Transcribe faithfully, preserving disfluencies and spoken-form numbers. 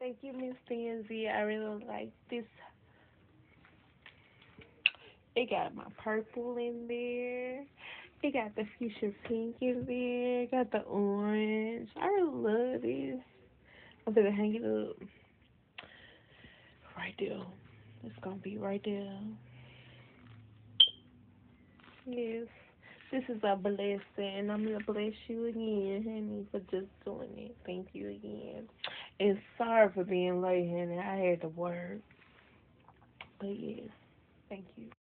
Thank you, Miss Fancy. I really like this. It got my purple in there. It got the fuchsia pink in there. It got the orange. I really love this. I'm gonna hang it up right there. It's gonna be right there. Yes. This is a blessing. I'm gonna bless you again, honey, for just doing it. Thank you again. And sorry for being late, honey. I had to work. But yes, thank you.